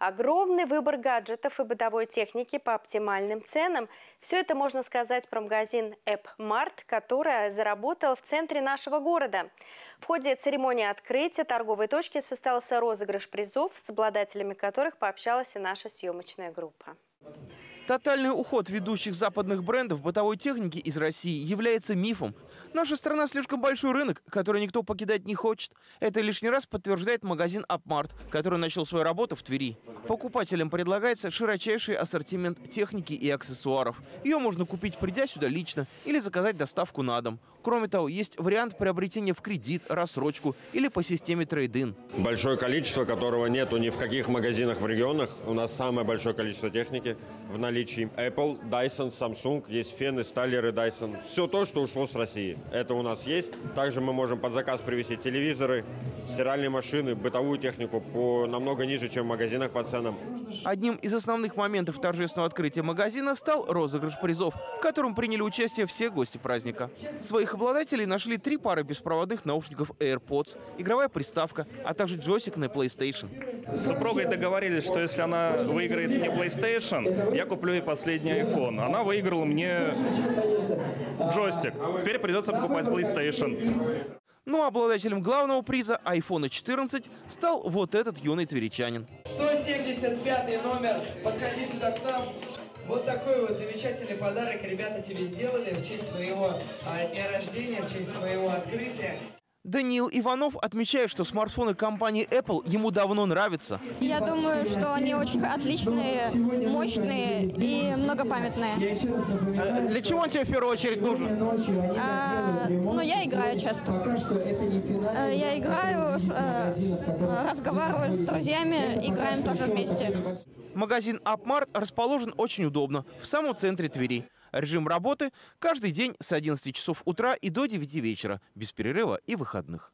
Огромный выбор гаджетов и бытовой техники по оптимальным ценам. Все это можно сказать про магазин AppMart, который заработал в центре нашего города. В ходе церемонии открытия торговой точки состоялся розыгрыш призов, с обладателями которых пообщалась и наша съемочная группа. Тотальный уход ведущих западных брендов бытовой техники из России является мифом. Наша страна слишком большой рынок, который никто покидать не хочет. Это лишний раз подтверждает магазин AppMart, который начал свою работу в Твери. Покупателям предлагается широчайший ассортимент техники и аксессуаров. Ее можно купить, придя сюда лично, или заказать доставку на дом. Кроме того, есть вариант приобретения в кредит, рассрочку или по системе трейд-ин. Большое количество, которого нету ни в каких магазинах в регионах. У нас самое большое количество техники в наличии. Apple, Dyson, Samsung, есть фены, стайлеры Dyson. Все то, что ушло с России. Это у нас есть. Также мы можем под заказ привезти телевизоры, стиральные машины, бытовую технику по намного ниже, чем в магазинах по ценам. Одним из основных моментов торжественного открытия магазина стал розыгрыш призов, в котором приняли участие все гости праздника. Своих обладателей нашли 3 пары беспроводных наушников AirPods, игровая приставка, а также джойстик на PlayStation. С супругой договорились, что если она выиграет мне PlayStation, я куплю ей последний iPhone. Она выиграла мне джойстик. Теперь придется покупать PlayStation. Ну а обладателем главного приза iPhone 14 стал вот этот юный тверичанин. 175 номер. Подходи сюда к нам. Вот такой вот замечательный подарок ребята тебе сделали в честь своего дня рождения, в честь своего открытия. Даниил Иванов отмечает, что смартфоны компании Apple ему давно нравятся. Я думаю, что они очень отличные, мощные и многопамятные. Для чего он тебе в первую очередь нужен? Ну, я играю часто. Я играю, разговариваю с друзьями, играем тоже вместе. Магазин AppMart расположен очень удобно, в самом центре Твери. Режим работы каждый день с 11 часов утра и до 9 вечера, без перерыва и выходных.